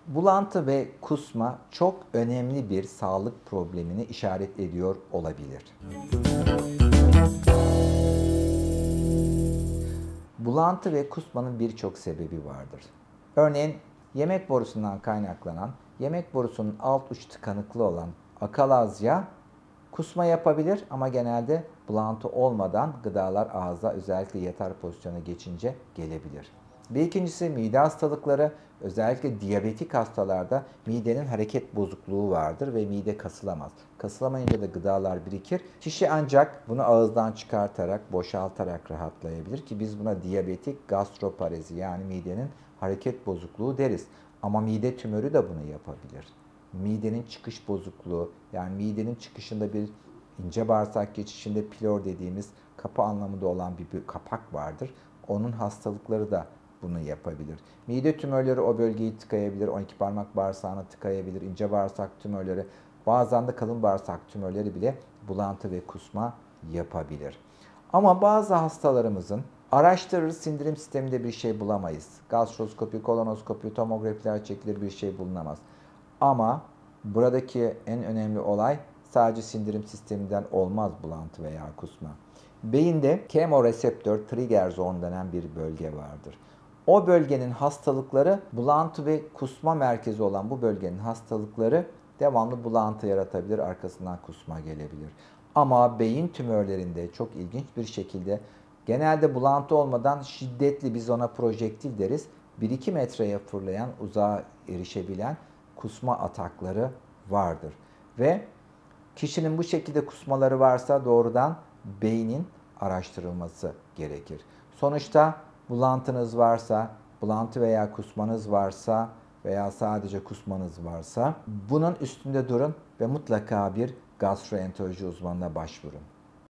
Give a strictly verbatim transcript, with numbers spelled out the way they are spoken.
Bulantı ve kusma çok önemli bir sağlık problemini işaret ediyor olabilir. Bulantı ve kusmanın birçok sebebi vardır. Örneğin yemek borusundan kaynaklanan, yemek borusunun alt uç tıkanıklı olan akalazya kusma yapabilir ama genelde bulantı olmadan gıdalar ağza özellikle yatar pozisyona geçince gelebilir. Bir ikincisi mide hastalıkları, özellikle diyabetik hastalarda midenin hareket bozukluğu vardır ve mide kasılamaz. Kasılamayınca da gıdalar birikir. Kişi ancak bunu ağızdan çıkartarak, boşaltarak rahatlayabilir ki biz buna diyabetik gastroparezi yani midenin hareket bozukluğu deriz. Ama mide tümörü de bunu yapabilir. Midenin çıkış bozukluğu yani midenin çıkışında bir ince bağırsak geçişinde pilor dediğimiz kapı anlamında olan bir, bir kapak vardır. Onun hastalıkları da bunu yapabilir. Mide tümörleri o bölgeyi tıkayabilir, on iki parmak bağırsağına tıkayabilir, ince bağırsak tümörleri, bazen de kalın bağırsak tümörleri bile bulantı ve kusma yapabilir. Ama bazı hastalarımızın araştırır, sindirim sisteminde bir şey bulamayız. Gastroskopi, kolonoskopi, tomografiler çekilir, bir şey bulunamaz. Ama buradaki en önemli olay sadece sindirim sisteminden olmaz bulantı veya kusma. Beyinde kemoreseptör trigger zone denen bir bölge vardır. O bölgenin hastalıkları bulantı ve kusma merkezi olan bu bölgenin hastalıkları devamlı bulantı yaratabilir, arkasından kusma gelebilir. Ama beyin tümörlerinde çok ilginç bir şekilde genelde bulantı olmadan şiddetli, biz ona projektil deriz, bir iki metreye fırlayan, uzağa erişebilen kusma atakları vardır. Ve kişinin bu şekilde kusmaları varsa doğrudan beynin araştırılması gerekir. Sonuçta bulantınız varsa, bulantı veya kusmanız varsa veya sadece kusmanız varsa bunun üstünde durun ve mutlaka bir gastroenteroloji uzmanına başvurun.